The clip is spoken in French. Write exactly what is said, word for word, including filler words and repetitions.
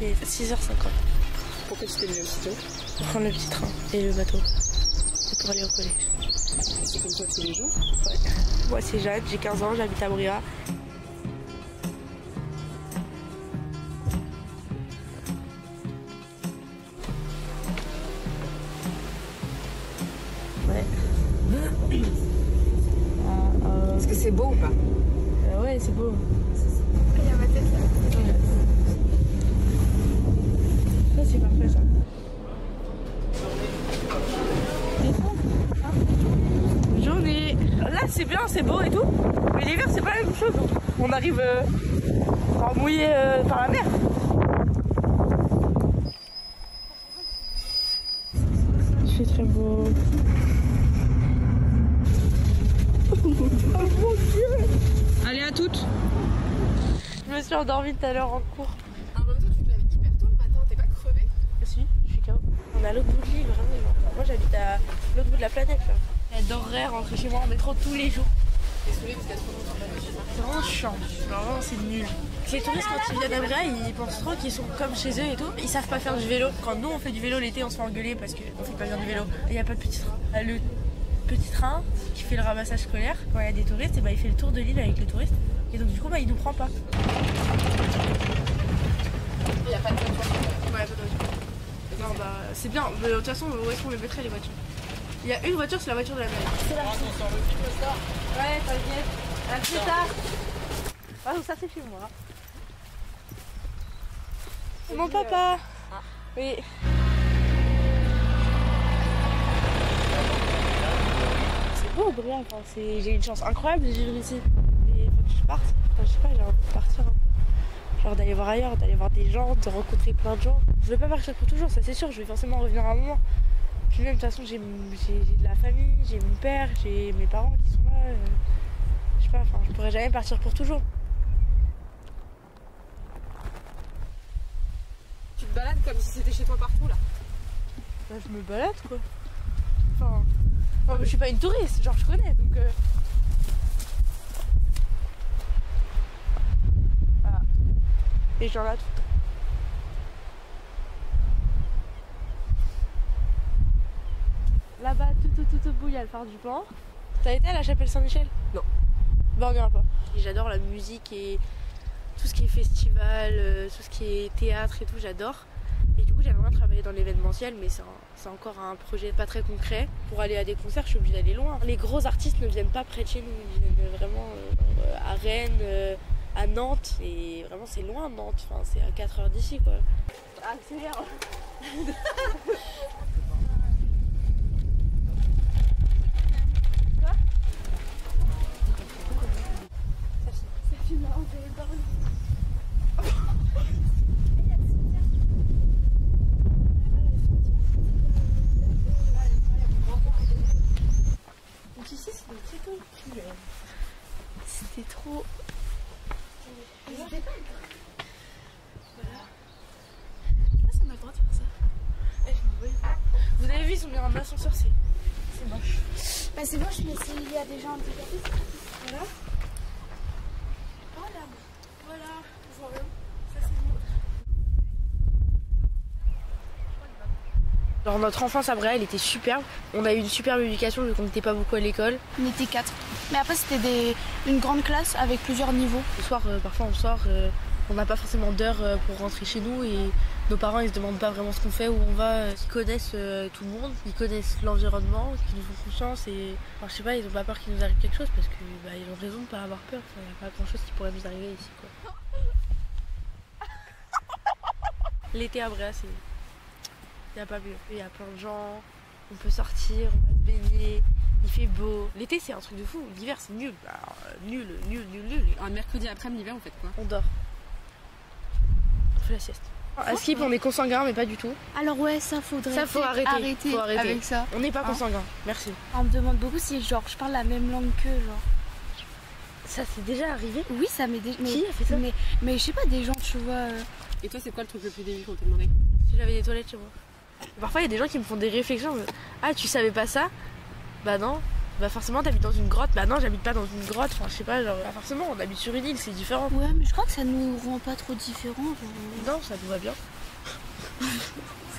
Il est six heures cinquante. Pourquoi tu t'es levé aussitôt? Pour prendre le petit train et le bateau. C'est pour aller au collège. C'est comme toi tous les jours? Ouais. Moi c'est Jeanne, j'ai quinze ans, j'habite à Bria. Ouais. Ah, euh... Est-ce que c'est beau ou pas? euh, Ouais, c'est beau. Il y a ma tête là. Ça c'est parfait ça. Journée. Là c'est bien, c'est beau et tout. Mais l'hiver c'est pas la même chose. On arrive euh, à mouiller euh, par la mer. Il fait très beau. Oh mon Dieu. Allez, à toutes. Je me suis endormie tout à l'heure en cours. En même temps, tu te lèves hyper tôt le matin, t'es pas crevée? Si, je suis K O. On est à l'autre bout de l'île, vraiment. Moi j'habite à l'autre bout de la planète. Là. J'adorerais rentrer chez moi en métro tous les jours. T'es saoulée parce qu'il y a trop longtemps pas de C'est vraiment chiant. Genre, vraiment c'est nul. Les touristes quand ils viennent à Bria, ils pensent trop qu'ils sont comme chez eux et tout. Ils savent pas faire du vélo. Quand nous on fait du vélo l'été, on se fait engueuler parce qu'on fait pas bien du vélo. Il n'y a pas de petit train. Le petit train qui fait le ramassage scolaire, quand il y a des touristes, et bah, il fait le tour de l'île avec les touristes. Et donc du coup bah, il nous prend pas. Il n'y a pas de voiture. Ouais, pas de voiture. Non bah c'est bien, mais de toute façon où est-ce qu'on les mettrait les voitures? Il y a une voiture, c'est la voiture de la mairie. C'est la voiture. Ouais, t'inquiète. À plus tard. Ah ça c'est chez moi. Mon papa. Ah. Oui. C'est beau Bria, enfin, j'ai une chance incroyable de vivre ici. Et il faut que je parte. Enfin, je sais pas, j'ai envie de partir un peu. Genre d'aller voir ailleurs, d'aller voir des gens, de rencontrer plein de gens. Je vais pas partir pour toujours, ça c'est sûr, je vais forcément revenir à un moment. Puis même de toute façon j'ai de la famille, j'ai mon père, j'ai mes parents qui sont là. Euh, je sais pas, enfin je pourrais jamais partir pour toujours. Tu te balades comme si c'était chez toi partout là? Bah je me balade quoi. Enfin, enfin je suis pas une touriste, genre je connais donc... Euh... Voilà. Et genre là tout le temps. Là-bas, tout, tout, tout au bout, il y a le phare du Pan. T'as été à la chapelle Saint-Michel? Non. Bah, on ira pas. J'adore la musique et tout ce qui est festival, euh, tout ce qui est théâtre et tout, j'adore. Et du coup, j'aimerais bien travailler dans l'événementiel, mais c'est encore un projet pas très concret. Pour aller à des concerts, je suis obligée d'aller loin. Les gros artistes ne viennent pas près de chez nous, ils viennent vraiment euh, à Rennes, euh, à Nantes. Et vraiment, c'est loin Nantes, enfin, c'est à quatre heures d'ici quoi. Accélère. Donc ici c'était très cool, c'était trop... Voilà. Je sais pas si on a le droit de faire ça. Eh, je me voyais pas. Vous avez vu, ils ont mis un ascenseur, c'est moche. Bah c'est moche mais s'il y a des gens handicapés, c'est pratique. Voilà. Voilà. Voilà. Voilà. Ça c'est beau. Genre notre enfance à Bria, elle était superbe. On a eu une superbe éducation vu qu'on n'était pas beaucoup à l'école. On était quatre. Mais après c'était des... une grande classe avec plusieurs niveaux. Le soir, euh, parfois on sort, euh, on n'a pas forcément d'heure euh, pour rentrer chez nous et nos parents ils se demandent pas vraiment ce qu'on fait, où on va. Ils connaissent euh, tout le monde, ils connaissent l'environnement, ils nous font confiance et enfin, je sais pas, ils ont pas peur qu'il nous arrive quelque chose parce que bah, ils ont raison de pas avoir peur. Il n'y a pas grand chose qui pourrait nous arriver ici quoi. L'été à Bria, c'est... Il n'y a pas mieux. Il y a plein de gens, on peut sortir, on va se baigner, il fait beau. L'été c'est un truc de fou, l'hiver c'est nul. Alors, nul, nul, nul, nul. Un mercredi après-midi, l'hiver, vous faites quoi? On dort. On fait la sieste. À Skip on est consanguin mais pas du tout. Alors ouais ça faudrait Ça faut arrêter. arrêter, faut arrêter avec ça. On n'est pas hein. consanguin, merci. On me demande beaucoup si genre je parle la même langue qu'eux genre. Ça c'est déjà arrivé? Oui ça m'est déjà... Qui a fait ça? Mais, mais je sais pas, des gens tu vois... Euh... Et toi c'est quoi le truc le plus débile qu'on t'a demandé? Si j'avais des toilettes chez moi. Parfois il y a des gens qui me font des réflexions. Mais... Ah tu savais pas ça? Bah non. bah forcément t'habites dans une grotte. Bah non, j'habite pas dans une grotte, enfin je sais pas, genre bah forcément on habite sur une île, c'est différent. Ouais, mais je crois que ça nous rend pas trop différents. Genre... Non, ça nous va bien.